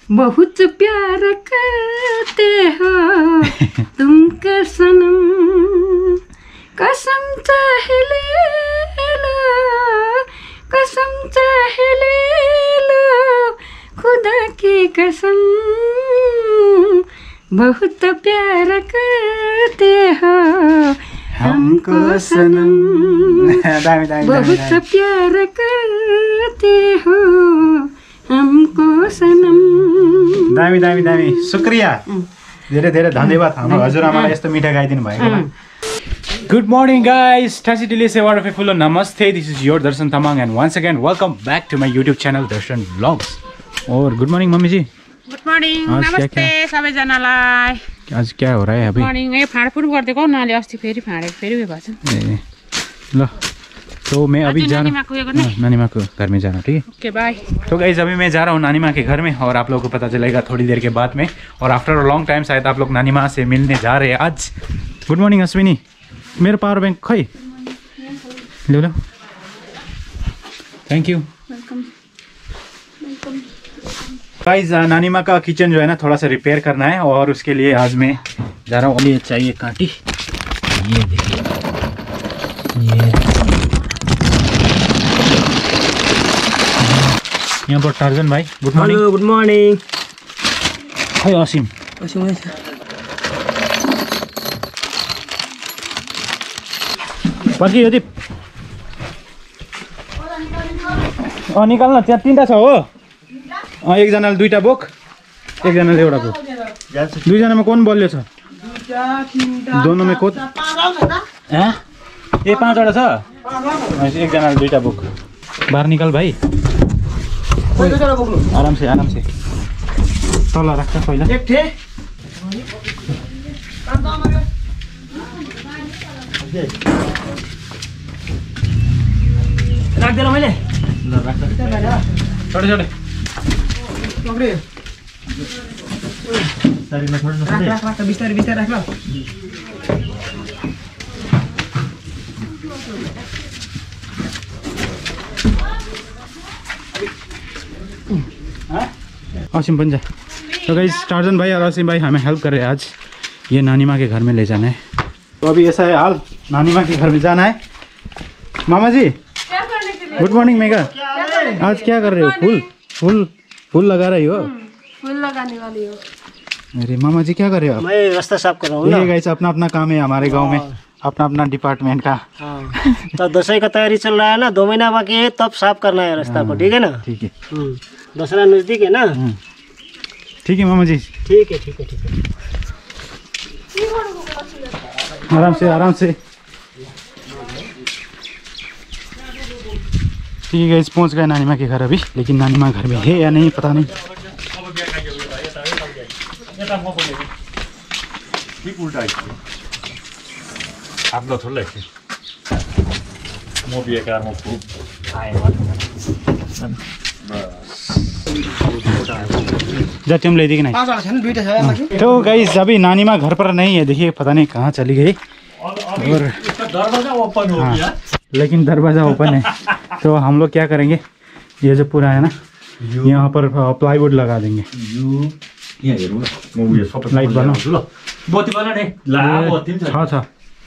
बहुत प्यार करते हो तुमको सनम, कसम चाहे ले लो, कसम चाहे ले लो, खुदा की कसम, बहुत प्यार करते हो हमको सनम, बहुत प्यार करते हो हमको सनम। दामी दामी दामी, शुक्रिया, धेरै धेरै धन्यवाद हाम्रो हजुरआमालाई यस्तो मिठा गाइदिनु भएकोमा। गुड मर्निङ गाइस, टासी डिले सेवार फुल्लो नमस्ते, this is your Darshan Tamang and once again welcome back to my YouTube channel Darshan vlogs. और good morning mummy ji. Good morning, नमस्ते सबैजनालाई। आज क्या हो रहा है अभी? मर्निङ ए फाडफुड गरिदिएको नाले अस्ति फेरि फाडेको फेरि उयो भएछ। ए ल, तो मैं अभी जा रहा हूँ नानी माँ को घर में जाना, ठीक है? Okay bye. तो गाइस अभी मैं जा रहा हूँ नानी माँ के घर में और आप लोगों को पता चलेगा थोड़ी देर के बाद में। और आफ्टर अ लॉन्ग टाइम शायद आप लोग नानी माँ से मिलने जा रहे हैं आज। गुड मॉर्निंग अश्विनी, मेरो पावर बैंक खै लो लो, थैंक यू। गाइस नानी माँ का किचन जो है ना थोड़ा सा रिपेयर करना है और उसके लिए आज मैं जा रहा हूँ। ये चाहिए कांटी, ये देखिए, ये यहाँ पर टार्जन भाई। Good morning. Good morning. खै असीम पर्खी यदि निकाल्न, त्यहाँ तीनटा छ हो। एकजनाले दुईटा बोक, एकजनाले एउटा बोक। दुईजनामा कौन बलियो छ? दोनों में को ए 5वटा छ, एकजनाले दुईटा बोक। बाहर निकाल भाइ, आराम से आराम से तल राख्छ पहिला। राख्दैन मैले, ल राख्छ छोटे छोटे राख बिस्तारै बिस्तारै राख ल। असीम पनि जा। तो गाइस टार्जन भाई और असीम भाई हमें हेल्प कर रहे हैं आज, ये नानी माँ के घर में ले जाना है। तो अभी ऐसा है हाल, नानी माँ के घर में जाना है। मामा जी गुड मॉर्निंग। मेगा आज क्या कर रहे हो? फूल फूल फूल लगा रही हो? फूल लगाने वाली हो। अरे मामा जी क्या कर रहे हो? मैं रास्ता साफ कर रहा हूँ ना। गाइस अपना अपना काम है हमारे गाँव में, अपना अपना डिपार्टमेंट का। तो दशहरा का तैयारी चल रहा है ना, 2 महीना बाकी है, तब साफ करना है रास्ता को, ठीक है ना? ठीक है, दशहरा नजदीक है ना। ठीक है मामा जी, ठीक है ठीक है ठीक है। आराम से आराम से। ठीक है गाइस, पहुंच गए नानी माँ के घर अभी, लेकिन नानी माँ घर में है या नहीं पता नहीं। जाती हम ले दी कि नहीं? तो गाइस अभी नानी माँ घर पर नहीं है, देखिए पता नहीं कहाँ चली गई। और दरवाजा ओपन हो गया, लेकिन दरवाज़ा ओपन है। तो हम लोग क्या करेंगे, ये जो पूरा है ना यहाँ पर प्लाईवुड लगा देंगे। लाइट बनाओ, था।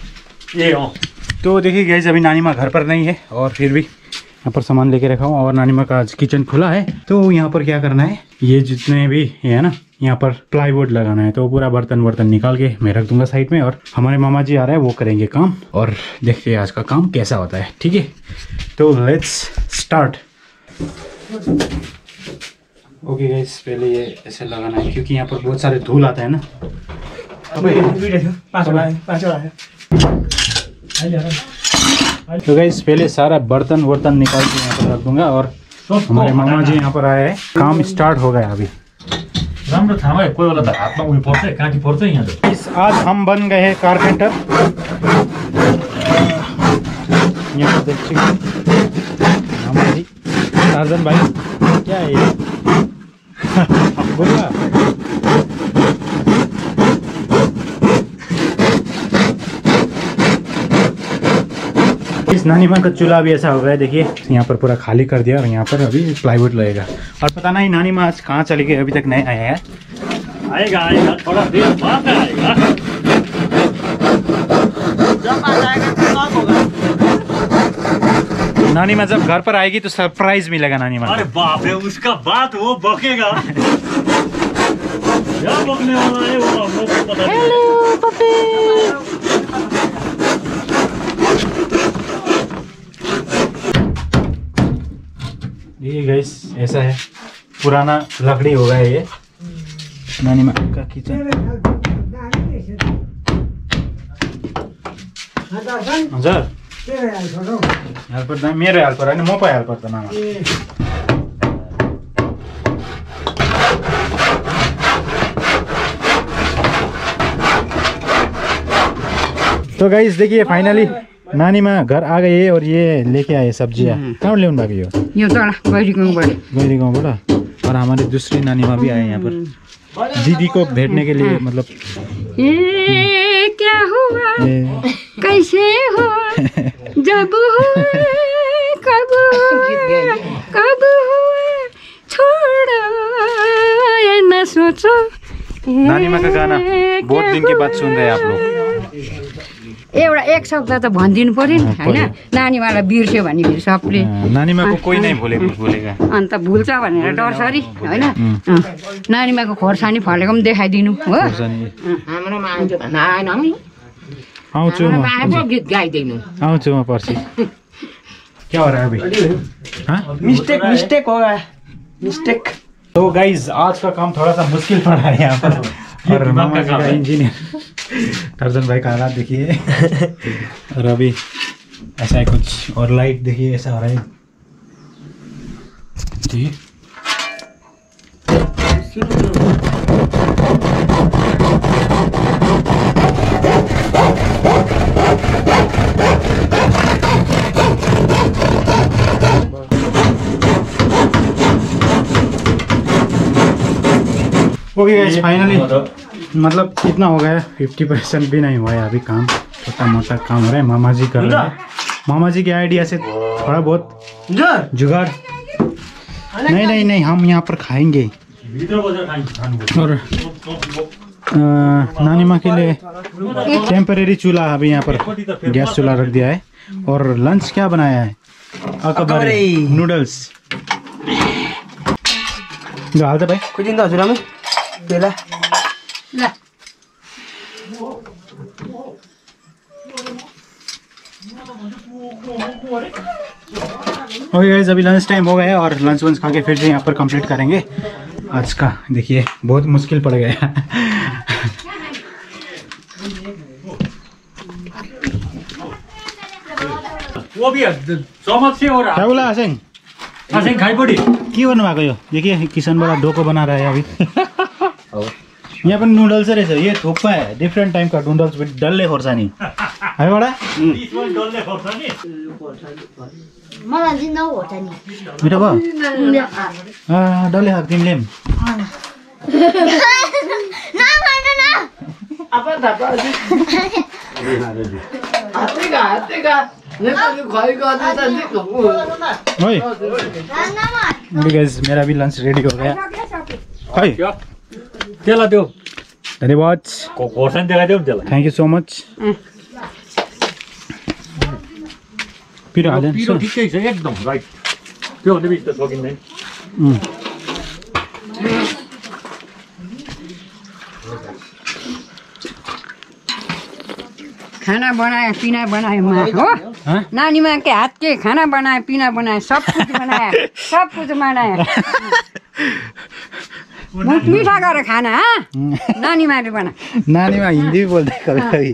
तो देखिए गाइस अभी नानी माँ घर पर नहीं है और फिर भी यहाँ पर सामान लेके रखा हूँ और नानी माँ का आज किचन खुला है। तो यहाँ पर क्या करना है, ये जितने भी है ना यहाँ पर प्लाईवुड लगाना है। तो पूरा बर्तन निकाल के मैं रख दूंगा साइड में और हमारे मामा जी आ रहे हैं, वो करेंगे काम और देखते हैं आज का काम कैसा होता है। ठीक है, तो लेट्स स्टार्ट। ओके गाइस, पहले ये ऐसे लगाना है क्योंकि यहाँ पर बहुत सारे धूल आता है ना। तो गाइस पहले सारा बर्तन निकाल के यहाँ पर रख दूंगा और हमारे मामा जी यहाँ पर आए हैं, काम स्टार्ट हो गया अभी। आज हम बन गए हैं कारपेंटर। यहाँ देख मामा जी, टार्जन भाई क्या है ये? बोला गाइस नानी माँ का चूल्हा भी ऐसा हो गया है, देखिए यहाँ पर पूरा खाली कर दिया और यहाँ पर अभी प्लाईवुड लगेगा। और पता नहीं नानी माँ आज कहाँ चली गई, अभी तक नहीं आया है। आएगा आएगा, थोड़ा देर बाद आएगा। जब आ जाएगा तो कब होगा? नानी माँ जब घर पर आएगी तो सरप्राइज मिलेगा नानी माँ। अरे बाप रे, उसका बात वो बकेगा। क्या बकने वाला है वो हम लोग को पता नहीं। Hello puppy. ये गाइस ऐसा है, पुराना लकड़ी होगा ये नानी माँ का किचन। हजुर हेल्पर मेरो हेल्पर होइन, म पो हेल्पर त मामा। तो गाइस देखिए फाइनली नानी माँ घर आ गई है और ये लेके आए सब्जियाँ। कहाँ ल्याउनु भएको यो तल गैरी गाउँबाट। गैरी गाउँबाट। और हमारी दूसरी नानी माँ भी आए यहाँ पर दीदी को भेटने के लिए, मतलब ये क्या हुआ कैसे हुआ जब हुआ कब हुआ कब हुआ छोड़ो ये न सोचो। नानी माँ का गाना बहुत दिन के बाद सुन रहे हैं आप लोग। एउटा एक शब्द त भनिदिनु पर्यो नि होइन, नानीमालाई बिर्स्यो भने फेरि सबले नानी माँ को कोई नहीं भूलेगा। अन्त भुल्छ भनेर डरसरी होइन। नानीमाको खोर्सानी फलेको पनि देखाइदिनु हो। हाम्रोमा आउँछ भन्दा आएन नि, आउँछु म, आएको गीत गाइदिनु। आउँछु म पर्सि। क्या हो रहा है अभी? हाँ मिस्टेक मिस्टेक होगा, मिस्टेक। तो गाइज आज का काम थोड़ा सा मुश्किल पड़ रहा है यहाँ पर। और मामा जी का इंजीनियर टार्जन भाई का हालात देखिए। और अभी ऐसा है कुछ, और लाइट देखिए ऐसा हो रहा है जी। ओके गाइस फाइनली मतलब कितना हो गया, 50% भी नहीं हुआ है अभी काम, छोटा मोटा काम हो रहा है। मामा जी कर रहे हैं, मामा जी के आइडिया से थोड़ा बहुत जुगाड़। नहीं नहीं नहीं, हम यहाँ पर खाएंगे। और नानी माँ के लिए टेम्परेरी चूल्हा अभी यहाँ पर गैस चूल्हा रख दिया है। और लंच क्या बनाया है? अकबरी नूडल्स। जो हाल भाई कुछ दिन हजुर आमा बेला ल ओके गाइस अभी लंच टाइम हो गया है और लंच वंच खा के फिर से यहाँ पर कंप्लीट करेंगे आज का। देखिए बहुत मुश्किल पड़ गया। वो भी चमक से हो रहा क्या बोला हसेङ? है खाइ पड़ी के गर्नु भएको यो? देखिए किचनबाट डोको बना रहा है अभी। यहाँ पनि नूडल्स रहेछ, ये थुक्पा है डिफरेंट टाइम का नूडल्स विथ डल्ले खोर्सानी है बडा। डल्ले खोर्सानी मलाई चाहिँ नहोर्छ नि। मिठो भयो डल्ले खाएको तिमीले गाइस मेरा भी लंच रेडी हो गया। खै त्यसलाई त्यो धन्यवाद, खोर्सानी देखाइदेऊ नि त्यसलाई। Thank you so much. पिरो हाल्दैन पिरो ठिकै छ एकदम राइट, त्यो भने बिच त सकिँदैन। खाना बनाए पीना बनाए माँ हो। नानी माँ के हाथ के खाना बनाए पीना बनाए सब कुछ बनाया, सब कुछ बनाया। मीठा गरेर खाना नानी माले बना। नानी माँ हिंदी भी बोलते हैं कभी कभी।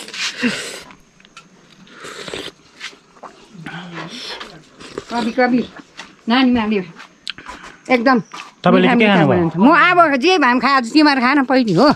कभी कभी नानी माले एकदम तपाईँले के खानु भयो? म अब जे भाम खाए तिमीहरू खान पहिले हो।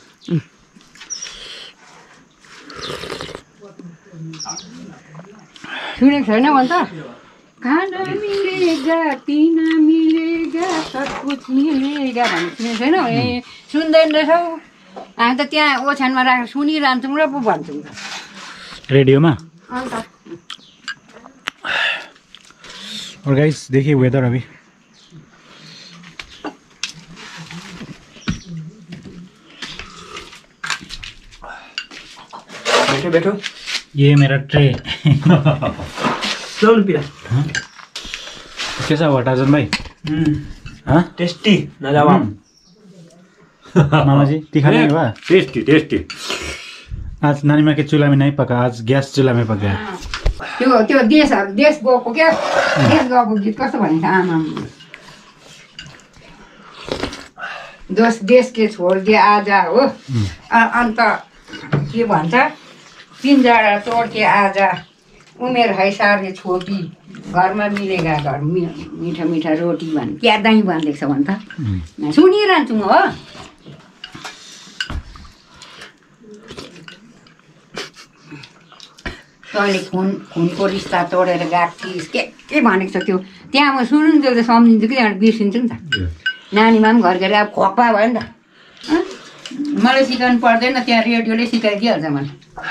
सुनेको छैन भन्छ खाना मिलेगा पिना मिलेगा सब कुछ मिलेगा भन्ने सुनेको छैन? ए सुन्दैन रहेछौ? हामी त त्यहाँ ओछ्यानमा राखेर सुनिरहन्छौँ र पो भन्छौँ। रेडियोमा अन्त और गाइस देखिए वेदर अभी बैठो बैठो। ये मेरा ट्रे चल पिया। कैसा हुआ टार्जन भाई? हाँ टेस्टी लाजवाब। मामा जी तीखा नहीं हुआ? Tasty tasty. आज नानीमा के चूल्हा में नहीं पका, आज गैस चूल्हा में पका है। त्यो देश गएको क्या देश गएको गीत कस्तो भनिन्छ आमा देश के छोड दिए आजा हो अन्त के भन्छ पिंजरा तोड के आजा उमेर है सार्ने छोटी घरमा मिलेगा घर मीठा मीठा रोटी भन् क्या दाई भनिदिएको छ भन् त सुनिरहन्छु म हो। तैँले खुनको रिस्ता तोडेर गएको थिइस् के भनेको छ त्यो त्यहाँ म सुन्छु त सम्झिन्छु कि त्यहाँबाट बिर्सिन्छु नि त। नानीमा पनि घर गएर अब खोक्पा भयो नि त मलाई सिकाउनु पर्दैन त्यहाँ रेडियोले सिकाइदिइहाल्छ मलाई।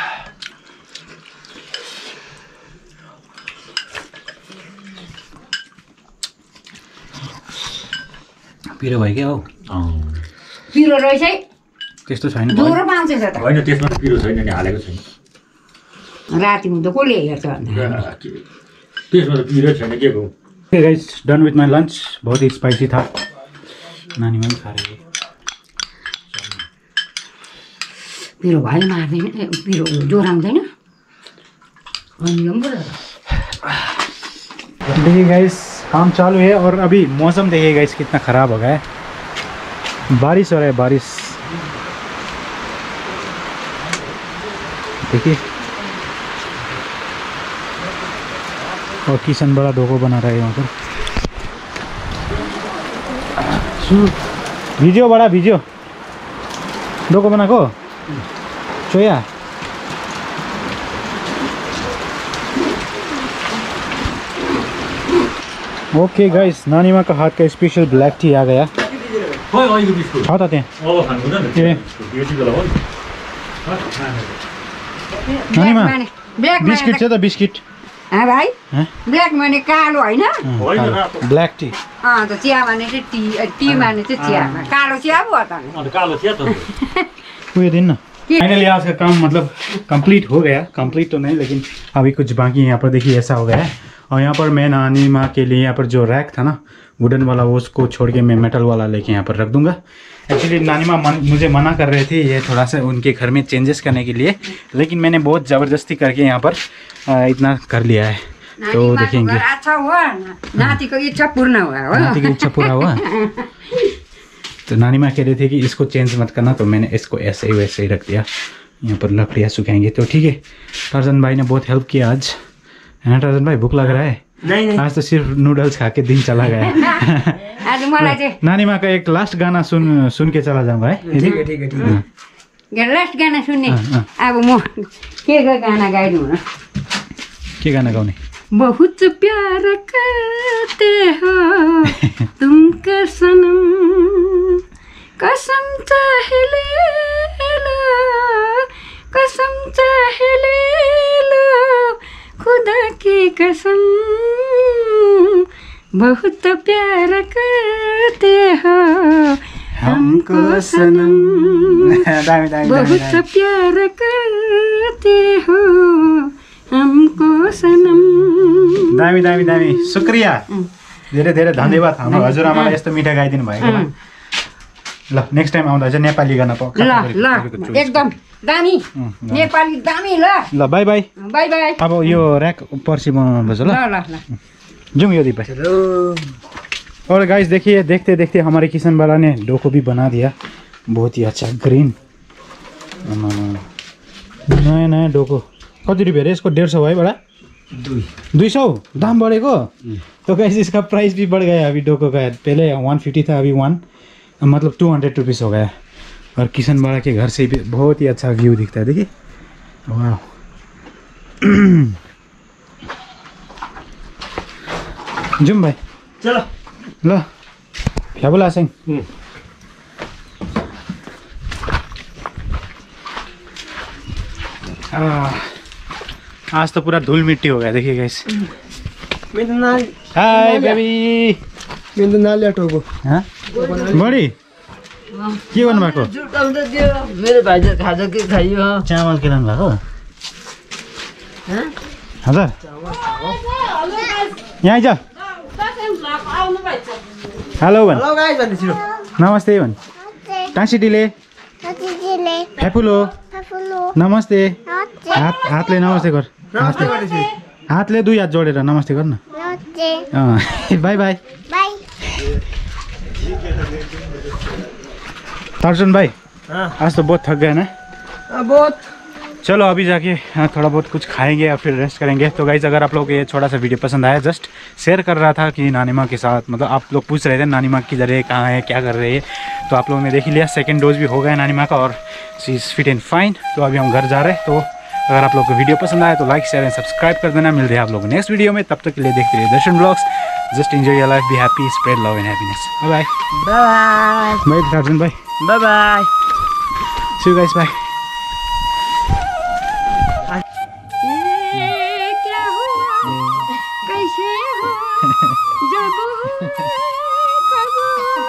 पिरो भयो क्या हौ? पिरो रहेछ है त्यस्तो छैन। ज्वरो पाउँछ त होइन त्यसमा त पिरो छैन नि, हालेको छैन। राति हुँदा कसले हेर्छ भन्दा त्यसमा त पिरो छैन के को। Okay guys done with my lunch. बहुत ही स्पाइसी था, नानीमा पनि खा रही है। पिरो भयो मार्दैन पिरो जोराउँदैन। देखिए गाइस काम चालू है और अभी मौसम देखिए गाइस कितना ख़राब हो गया है, बारिश हो रहा है बारिश। देखिए और किशन बड़ा डोको बना रहा है यहाँ पर। भिडियो बड़ा भिडियो डोको बनाको चोया। ओके गाइस नानीमा का हाथ का स्पेशल ब्लैक टी आ गया। खाओ ताते नानीमा बिस्किट छ त बिस्किट। हाँ भाइ ब्ल्याक माने कालो होइन ब्लैक टी। त चिया माने चाहिँ टी माने चाहिँ चियामा कालो चिया पो त कालो चिया त उयो दिन न। फाइनली आज का काम मतलब कंप्लीट हो गया, कंप्लीट तो नहीं लेकिन अभी कुछ बाकी है। यहाँ पर देखिए ऐसा हो गया है और यहाँ पर मैं नानी माँ के लिए यहाँ पर जो रैक था ना वुडन वाला वो उसको छोड़ के मैं मेटल वाला लेके यहाँ पर रख दूंगा। एक्चुअली नानी माँ मुझे मना कर रहे थे ये थोड़ा सा उनके घर में चेंजेस करने के लिए, लेकिन मैंने बहुत ज़बरदस्ती करके यहाँ पर इतना कर लिया है। तो देखेंगे नाती को इच्छा पूर्ण हुआ। नाती की इच्छा पूरा हुआ। तो नानी माँ कह रहे थे कि इसको चेंज मत करना, तो मैंने इसको ऐसे ही वैसे ही रख दिया। यहाँ पर लकड़ियाँ सुखाएंगे तो ठीक है। टार्जन भाई ने बहुत हेल्प किया आज, है ना टार्जन भाई? भूख लग रहा है? नहीं आज तो सिर्फ नूडल्स खा के दिन चला गया। नानी माँ का एक लास्ट गाना सुन के चला जाऊंगा है। ठीक है ठीक है ठीक है। लास्ट गाना सुन्ने अब म के गाना गाइदिउँ न? के गाना गाउने? बहुत प्यार करते हो तुम सनम कसम चाहे ले लो कसम चाहे ले लो खुदा की कसम बहुत प्यार करते हो हमको सनम बहुत प्यार करते हो हमको सनम। दामी दामी दामी शुक्रिया, धेरै धेरै धन्यवाद हाम्रो हजुरआमालाई यस्तो मिठा गाइदिनु भएकोमा। ल नेक्स्ट टाइम आउँदा चाहिँ नेपाली गाना ल एकदम दामी नेपाली दामी। ल बाई बाई बाई बाई। अब यो र्याक पर्सि बनाउनुपर्छ ल। जाऊँ यो दीप भाई। और गाइस देखिए देखते देखते हमारे किशन वाला ने डोको भी बना दिया, बहुत ही अच्छा ग्रीन नयाँ नयाँ डोको। कति रुपियाँ अरे इसको? 150 है बड़ा? 200 दाम बढ़ेको। तो गाइस इसका प्राइस भी बढ़ गया अभी डोको का। पहले 150 था अभी 200 रुपीज़ हो गया। और किशन बड़ा के घर से भी बहुत ही अच्छा व्यू दिखता है, देखिए वाह। जुम भाई चलो ल फ्याबुला सिंह। आज तो पूरा धूल मिट्टी हो गया देखिए गाइस। हाय बेबी मेरो नाली टोको बडी के गर्नु भएको मेरो भाइले खाजा के खाइयो चामल के लानु भएको हजुर यहाँ आइज हेलो भन नमस्ते भन टाँसीटीले फ्याफुलो नमस्ते हातले नमस्ते गर हातले 2 हात जोडेर नमस्ते गर न बाई बाई तर्जुन भाई आज तो बहुत थक गए ना बहुत चलो अभी जाके थोड़ा बहुत कुछ खाएंगे या फिर रेस्ट करेंगे। तो गाइस अगर आप लोग को ये छोटा सा वीडियो पसंद आया, जस्ट शेयर कर रहा था कि नानी माँ के साथ, मतलब आप लोग पूछ रहे थे नानी माँ किधर है, कहाँ है, क्या कर रहे हैं, तो आप लोगों ने देख ही लिया। सेकंड डोज भी हो गया नानी माँ का और she is fit and fine. तो अभी हम घर जा रहे हैं। तो अगर आप लोग को वीडियो पसंद आया तो लाइक शेयर एंड सब्सक्राइब कर देना। मिलते हैं आप लोग नेक्स्ट वीडियो में, तब तक के लिए देखते रहिए Darshan blogs. Just enjoy your life, be happy, spread love and happiness. Bye bye bye Arjun भाई, bye bye, see you guys, bye. क्या हुआ कैसे हो जब हुआ कब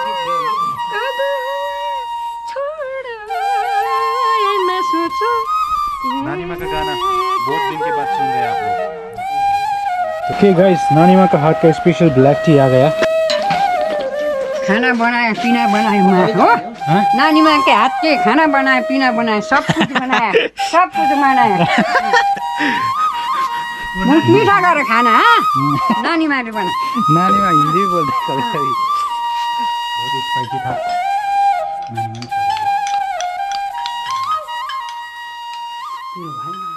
छोड़ मैं सोचो। नानी माँ का गाना बहुत दिन के बाद सुन रहे हैं आप लोग। ओके गाइस, नानी माँ का हाथ का स्पेशल ब्लैक टी आ गया। खाना बनाए पीना बनाए माँ हो, नानी माँ के हाथ के खाना बनाए पीना बनाए सब कुछ बनाया, सब कुछ बनाया। मीठा गरेर खाना नानी माँले बना। नानी माँ हिंदी भी बोलते कभी कभी, बहुत स्पाइसी था। नानी माँ